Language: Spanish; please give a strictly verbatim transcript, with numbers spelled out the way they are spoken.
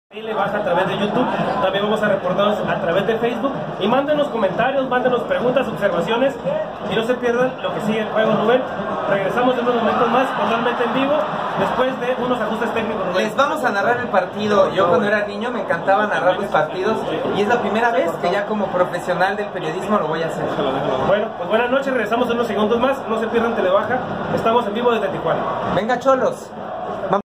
Y le baja a través de YouTube, también vamos a reportarnos a través de Facebook y mándenos comentarios, mándenos preguntas, observaciones y no se pierdan lo que sigue el juego, Rubén. Regresamos en unos momentos más, totalmente en vivo, después de unos ajustes técnicos, Rubén. Les vamos a narrar el partido. Yo cuando era niño me encantaba narrar los partidos y es la primera vez que ya como profesional del periodismo lo voy a hacer. Bueno, pues buenas noches, regresamos en unos segundos más, no se pierdan Telebaja, estamos en vivo desde Tijuana. Venga, cholos.